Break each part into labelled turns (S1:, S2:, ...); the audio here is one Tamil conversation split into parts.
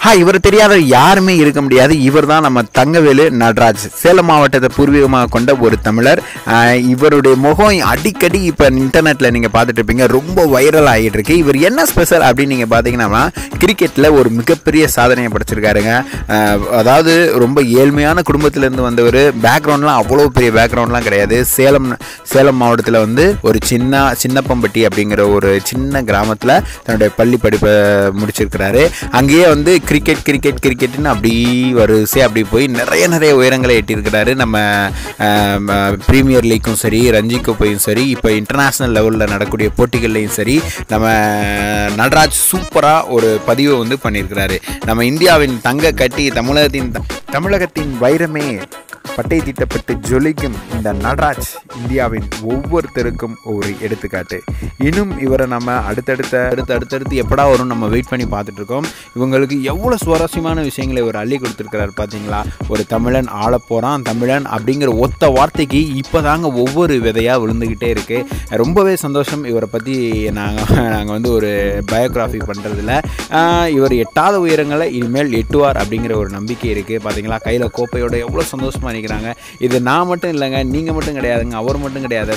S1: இவர் தெரியாத யாருமே இருக்க முடியாது. இவர் தான் நம்ம தங்கவேலு நடராஜ். சேலம் மாவட்டத்தை பூர்வீகமாக கொண்ட ஒரு தமிழர். இவருடைய முகம் அடிக்கடி இப்போ இன்டர்நெட்டில் நீங்கள் பார்த்துட்டு இருப்பீங்க, ரொம்ப வைரல் ஆகிட்டு இருக்கு. இவர் என்ன ஸ்பெஷல் அப்படின்னு நீங்கள் பார்த்தீங்கன்னா, கிரிக்கெட்டில் ஒரு மிகப்பெரிய சாதனையை படைச்சிருக்காருங்க. அதாவது ரொம்ப ஏழ்மையான குடும்பத்திலேருந்து வந்தவர். பேக்ரவுண்ட்லாம் அவ்வளோ பெரிய பேக்ரவுண்ட்லாம் கிடையாது. சேலம் மாவட்டத்தில் வந்து ஒரு சின்னப்பம்பட்டி அப்படிங்கிற ஒரு சின்ன கிராமத்தில் தன்னுடைய பள்ளி படிப்பை முடிச்சிருக்கிறாரு. அங்கேயே வந்து கிரிக்கெட்னு அப்படி வரிசையாக அப்படி போய் நிறைய உயரங்களை எட்டியிருக்கிறாரு. நம்ம ப்ரீமியர் லீக்கும் சரி, ரஞ்சி கோப்பையும் சரி, இப்போ இன்டர்நேஷ்னல் லெவலில் நடக்கக்கூடிய போட்டிகள்லையும் சரி, நம்ம நடராஜ் சூப்பராக ஒரு பதிவை வந்து பண்ணியிருக்கிறாரு. நம்ம இந்தியாவின் தங்க கட்டி, தமிழகத்தின் வைரமே பட்டை தீட்டப்பட்டு ஜொலிக்கும் இந்த நடராஜ் இந்தியாவின் ஒவ்வொருத்தருக்கும் ஒரு எடுத்துக்காட்டு. இன்னும் இவரை நம்ம அடுத்தடுத்து எப்படா வரும் நம்ம வெயிட் பண்ணி பார்த்துட்ருக்கோம். இவங்களுக்கு எவ்வளோ சுவாரஸ்யமான விஷயங்களை இவர் அள்ளி கொடுத்துருக்கிறார் பார்த்தீங்களா. ஒரு தமிழன் ஆளப்போகிறான், தமிழன் அப்படிங்கிற ஒத்த வார்த்தைக்கு இப்போ தாங்க ஒவ்வொரு விதையாக விழுந்துக்கிட்டே இருக்குது. ரொம்பவே சந்தோஷம். இவரை பற்றி நாங்கள் வந்து ஒரு பயோகிராஃபி பண்ணுறதில்ல. இவர் எட்டாத உயரங்களை இனிமேல் எட்டுவார் அப்படிங்கிற ஒரு நம்பிக்கை இருக்குது. பார்த்தீங்களா, கையில் கோப்பையோட எவ்வளோ சந்தோஷமாக நினைக்கிறாங்க. இது நான் மட்டும் இல்லைங்க, நீங்கள் மட்டும் கிடையாதுங்க, அவர் மட்டும் கிடையாது.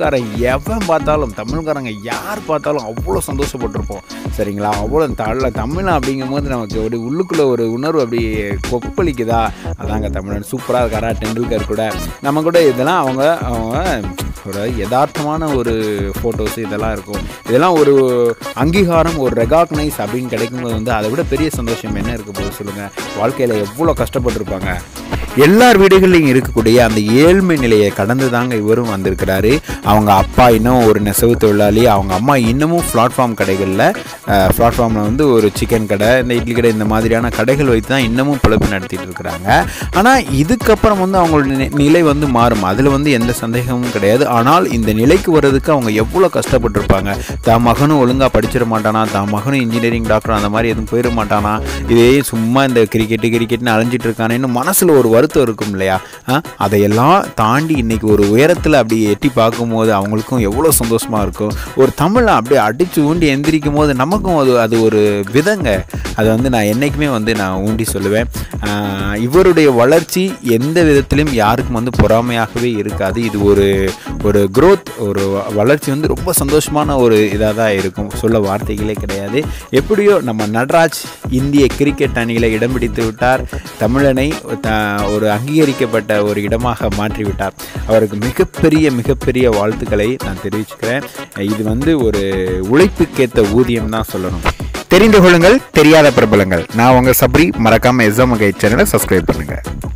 S1: தமிழ்காரங்க யார் பார்த்தாலும் அவ்வளோ சந்தோஷப்பட்டிருப்போம். சரிங்களா, அவ்வளோ தமிழ் அப்படிங்கும்போது நமக்கு ஒரு உள்ளுக்குள்ளே ஒரு உணர்வு அப்படி கொப்பளிக்குதா. அதாங்க தமிழன் சூப்பராக இருக்காரா. டெண்டுல்கர் கூட நம்ம கூட இதெல்லாம் அவங்க ஒரு யதார்த்தமான ஒரு ஃபோட்டோஸ் இதெல்லாம் இருக்கும். இதெல்லாம் ஒரு அங்கீகாரம், ஒரு ரெகாக்னைஸ் அப்படின்னு கிடைக்கும்போது வந்து அதை விட பெரிய சந்தோஷம் என்ன இருக்க போது சொல்லுங்கள். வாழ்க்கையில் எவ்வளோ கஷ்டப்பட்டுருப்பாங்க. எல்லார் வீடுகள்லையும் இருக்கக்கூடிய அந்த ஏழ்மை நிலையை கடந்து தாங்க இவரும் வந்திருக்கிறாரு. அவங்க அப்பா இன்னும் ஒரு நெசவு தொழிலாளி, அவங்க அம்மா இன்னமும் பிளாட்ஃபார்மில் வந்து ஒரு சிக்கன் கடை, இந்த இட்லி கடை, இந்த மாதிரியான கடைகள் வைத்து தான் இன்னமும் பிழைப்பு நடத்திட்டு இருக்கிறாங்க. ஆனால் இதுக்கப்புறம் வந்து அவங்களோட நிலை வந்து மாறும், அதில் வந்து எந்த சந்தேகமும் கிடையாது. ஆனால் இந்த நிலைக்கு வர்றதுக்கு அவங்க எவ்வளோ கஷ்டப்பட்டுருப்பாங்க. தான் மகனும் ஒழுங்காக படிச்சிட மாட்டானா, தான் மகனும் இன்ஜினியரிங் டாக்டர் அந்த மாதிரி எதுவும் போயிட மாட்டானா, இதே சும்மா இந்த கிரிக்கெட்னு அலைஞ்சிட்டு இருக்கானேன்னு மனசில் ஒரு வருத்தம் இருக்கும் இல்லையா. அதையெல்லாம் தாண்டி இன்னைக்கு ஒரு உயரத்தில் அப்படி எட்டி பார்க்கும்போது அவங்களுக்கும் எவ்வளோ சந்தோஷமாக இருக்கும். ஒரு தமிழை அப்படியே அடித்து ஊண்டி எந்திரிக்கும் போது நமக்கும் அது ஒரு விதங்க. அதை வந்து நான் என்றைக்குமே வந்து நான் ஊண்டி சொல்லுவேன். இவருடைய வளர்ச்சி எந்த விதத்திலையும் யாருக்கும் வந்து பொறாமையாகவே இருக்காது. இது ஒரு க்ரோத், ஒரு வளர்ச்சி வந்து ரொம்ப சந்தோஷமான ஒரு இதாக தான் இருக்கும். சொல்ல வார்த்தைகளே கிடையாது. எப்படியோ நம்ம நடராஜ் இந்திய கிரிக்கெட் அணியில் இடம் பிடித்து விட்டார். தமிழனை ஒரு அங்கீகரிக்கப்பட்ட ஒரு இடமாக மாற்றிவிட்டார். அவருக்கு மிகப்பெரிய வாழ்த்துக்களை நான் தெரிவிச்சுக்கிறேன். இது வந்து ஒரு உழைப்புக்கேற்ற ஊதியம் தான் சொல்லணும். தெரிந்து கொள்ளுங்கள் தெரியாத பிரபலங்கள். நான் உங்கள் சப்ரி. மறக்காமல் எஸ்எம் கைட் சேனலை சப்ஸ்கிரைப் பண்ணுங்கள்.